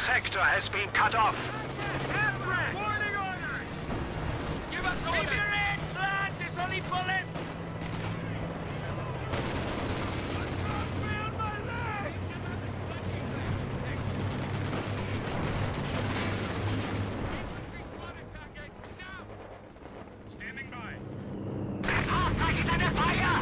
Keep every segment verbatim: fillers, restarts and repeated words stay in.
sector has been cut off. Warning orders! Give us orders! Keep your heads, lads! It's only bullets! Feel my legs! Infantry squad attacking! Down! Standing by. Half-tank is under fire!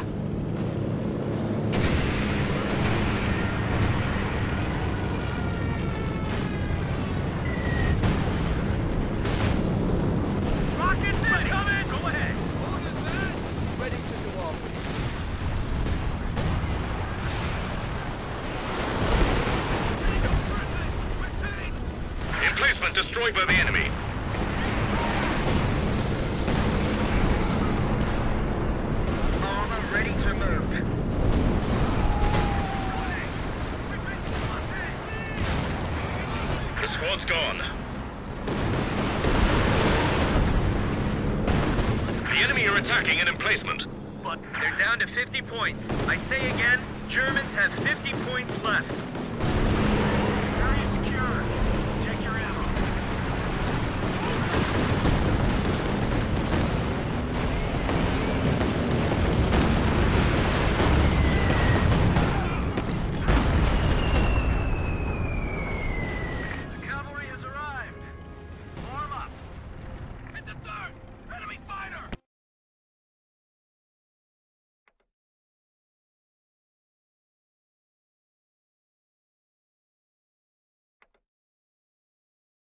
Rockets incoming! Go ahead! Orders, man! Ready to go off. Emplacement destroyed by the enemy. Armor ready to move. The squad's gone. The enemy are attacking an emplacement. But they're down to fifty points. I say again, Germans have fifty points left.